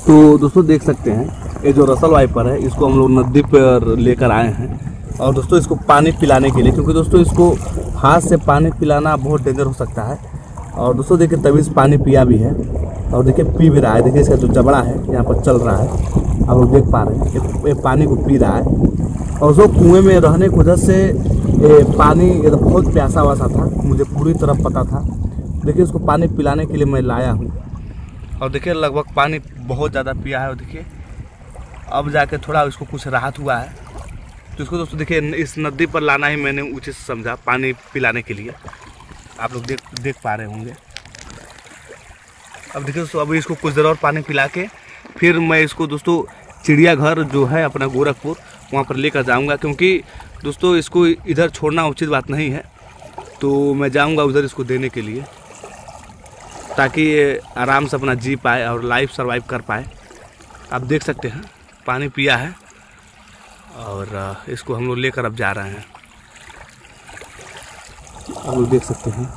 तो दोस्तों देख सकते हैं ये जो रसल वाइपर है इसको हम लोग नदी पर लेकर आए हैं और दोस्तों इसको पानी पिलाने के लिए, क्योंकि दोस्तों इसको हाथ से पानी पिलाना बहुत डेंजर हो सकता है। और दोस्तों देखिए तभी से पानी पिया भी है और देखिए पी भी रहा है। देखिए इसका जो जबड़ा है यहाँ पर चल रहा है, आप लोग देख पा रहे हैं ये पानी को पी रहा है। और जो कुएँ में रहने की वजह से पानी ये बहुत प्यासा वासा था, मुझे पूरी तरह पता था। देखिए उसको पानी पिलाने के लिए मैं लाया हूँ और देखिए लगभग पानी बहुत ज़्यादा पिया है। और देखिए अब जाके थोड़ा इसको कुछ राहत हुआ है। तो इसको दोस्तों देखिए इस नदी पर लाना ही मैंने उचित समझा पानी पिलाने के लिए। आप लोग देख पा रहे होंगे। अब देखिए दोस्तों अभी इसको कुछ देर और पानी पिला के फिर मैं इसको दोस्तों चिड़ियाघर जो है अपना गोरखपुर वहाँ पर लेकर जाऊँगा, क्योंकि दोस्तों इसको इधर छोड़ना उचित बात नहीं है। तो मैं जाऊँगा उधर इसको देने के लिए, ताकि ये आराम से अपना जी पाए और लाइफ सर्वाइव कर पाए। आप देख सकते हैं पानी पिया है और इसको हम लोग लेकर अब जा रहे हैं। आप लोग देख सकते हैं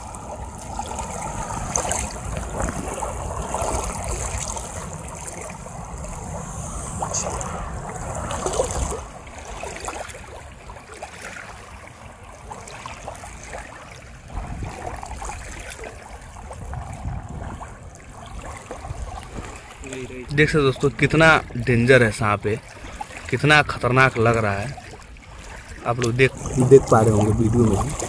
देख सकते दोस्तों कितना डेंजर है सांप है, कितना खतरनाक लग रहा है। आप लोग देख पा रहे होंगे वीडियो में ही।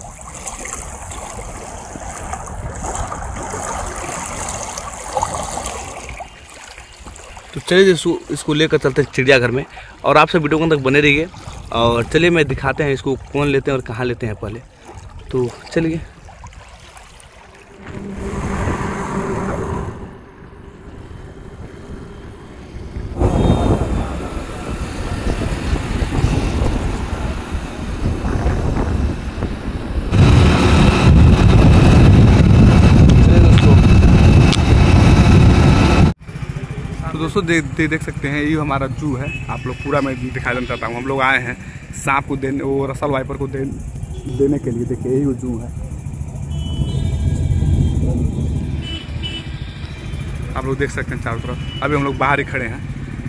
तो चलिए इसको लेकर चलते हैं चिड़ियाघर में और आप सब वीडियो के अंदर बने रहिए। और चलिए मैं दिखाते हैं इसको कौन लेते हैं और कहाँ लेते हैं पहले। तो चलिए दोस्तों देख सकते हैं ये हमारा जू है। आप लोग पूरा मैं दिखा देना चाहता हूँ। हम लोग आए हैं सांप को देने, वो रसल वाइपर को देने के लिए। देखिए यही वो जू है। आप लोग देख सकते हैं चारों तरफ। अभी हम लोग बाहर ही खड़े हैं।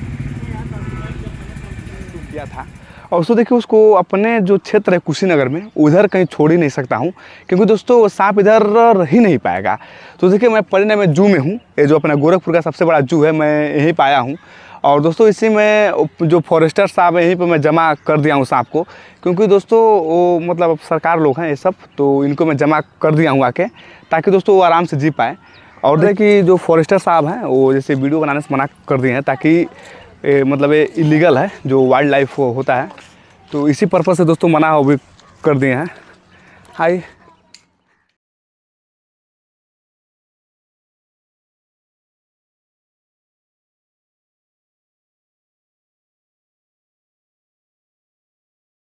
किया था और उसको देखिए उसको अपने जो क्षेत्र है कुशीनगर में उधर कहीं छोड़ ही नहीं सकता हूँ, क्योंकि दोस्तों सांप इधर रह ही नहीं पाएगा। तो देखिए मैं पढ़ने में जू में हूँ। ये जो अपना गोरखपुर का सबसे बड़ा जू है मैं यहीं पाया हूँ। और दोस्तों इसी में जो फॉरेस्टर साहब है यहीं पर मैं जमा कर दिया हूँ सांप को, क्योंकि दोस्तों वो मतलब सरकार लोग हैं ये सब, तो इनको मैं जमा कर दिया हूँ आके, ताकि दोस्तों वो आराम से जी पाए। और देखिए जो फॉरेस्टर साहब हैं वो जैसे वीडियो बनाने से मना कर दिए हैं, ताकि मतलब ये इलीगल है जो वाइल्ड लाइफ होता है। तो इसी पर्पज़ से दोस्तों मना हो भी कर दिए हैं। हाय